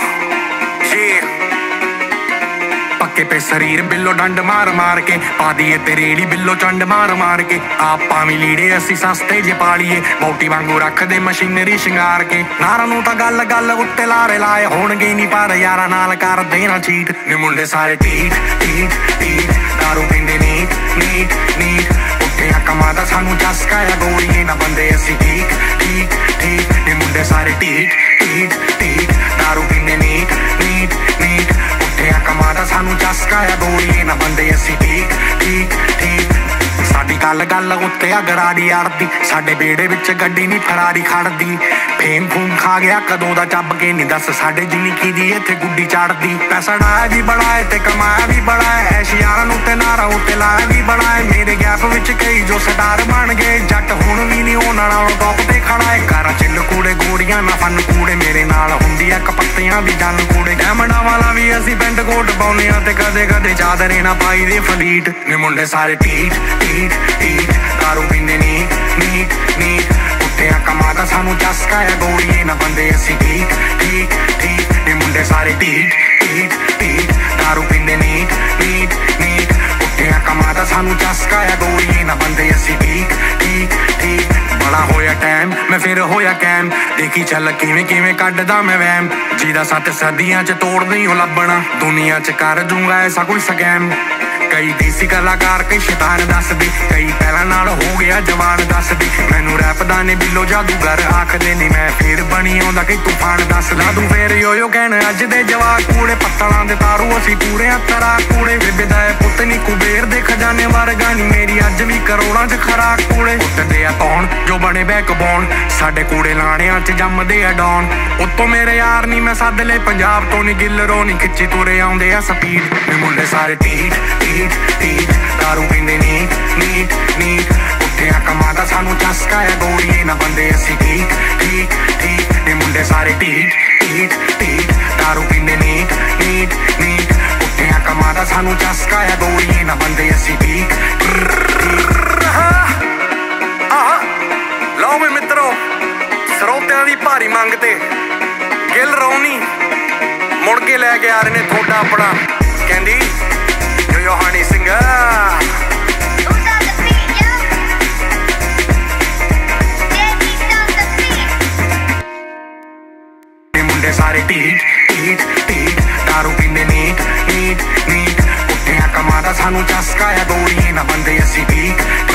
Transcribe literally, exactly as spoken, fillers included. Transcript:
पक्के पे शरीर बिल्लो डंड मार मार के पा दिए तेरेड़ी बिल्लो चंड मार मार के आपां भी लीड़े असी सस्ते जे पालिए मोटी वांगू रख दे मशीनरी शिंगार के नारा नूं तां गल गल उत्ते लारे लाए होणगे नहीं पर यारा नाल कर देना चीट नी मुंडे सारे टीट टीट टीट दारू पींदे नीट नीट नीट उठिया कमादा सानू चस्का या गोरीए ना बंदे असी ठीक ठीक ठीक नी मुंडे सारे टीट टीट टीट दारू पींदे नीट नीट नीट उठिया कमादा सानू चस्का या गोरीए ना बंदे असी ठीक ठीक ठीक साडी गल गल उत्ते अगराड़ी अड़दी साडे बेड़े विच गड्डी नहीं फरारी खड़दी फेम फूम खा गया कदों दा चब के नहीं दस साडे जिंदगी दी इत्थे गुड्डी चढ़दी पैसा डाया भी बड़ा है ते कमाया भी बड़ा है ऐश यारां नूं ते नारा उत्ते लाया भी बड़ा है मेरे गैप विच कई जो सटार बन गए जट हुण भी नहीं होना नालों टॉप ते खड़ा है घर चिल कूड़े गोड़ियां ना फन कूड़े मेरे नाल हुंदी ऐ कपत्तियां दी जन कूड़े डैमंडा वाला भी असीं पेंट कोट पाउने आ ते कदे कदे चादरे ना पाई दे फलीट नी मुंडे सारे टीट टीट टीट दारू पींदे नीट नीट नीट उठिया कमादा सानू चस्का या गोरीए ना बंदे असी ठीक ठीक ठीक नी मुंडे सारे टीट टीट टीट दारू पींदे नीट नीट नीट उठिया कमादा सानू चस्का या गोरीए ना बंदे असी ठीक ठीक ठीक बड़ा होया टाइम मैं फिर होया कैम देखी चल किवें किवें कड्डदा मैं वैम जिहदा सत्त सदियां च तोड़ नहीं हो लभना दुनिया च कर दूंगा ऐसा कोई स्कैम कई देसी कलाकार कई शैतान दसदे कई पहला नाल हो गया जवान दसदे मैनू रैप दा ने बिल्लो जादूगर आखदे ने मैं फिर बनी आउंदा कई तूफान दसदा तू फिर यो यो कहण अज दे जवाक कूड़े पत्तलां दे तारू असी पूरे तरा कूड़े बेबे दा पुत्त नी कुबेर दे खजाने वर्गा नी मेरी अज भी करोड़ां च खराक कूड़े उठदे आ कौन जो बने बैकबोन साडे कूड़े लाणियां च जम्मदे आ डॉन उत्तों मेरे यार नी मैं सद ले पंजाब तो नी गिलरों नी खिच्ची तुरे आउंदे आ स्पीड नी मुंडे सारे टीट टीट टीट दारू पींदे नीट नीट नीट उठिया कमादा सानू चस्का या गोरीए ना बंदे असी ठीक ठीक ठीक नी मुंडे सारे टीट टीट टीट दारू पींदे नीट नीट नीट उठिया कमादा सानू चस्का या गोरीए ना बंदे असी ठीक लो वे मित्रों ਸਰੋਤਿਆਂ ਦੀ ਭਾਰੀ ਮੰਗ ਤੇ ਗਿੱਲ ਰੌਣੀ ਮੁੜ ਕੇ ਲੈ ਕੇ ਆ ਰਹੇ ਨੇ ਤੁਹਾਡਾ ਆਪਣਾ ਕਹਿੰਦੀ ਯੋ ਯੋ ਹਨੀ ਸਿੰਗਰ सारे टीट टीट टीट दारू पींदे नीट नीट नीट उठिया कमादा सानू चस्का या गोरीए ना बंदे असी ठीक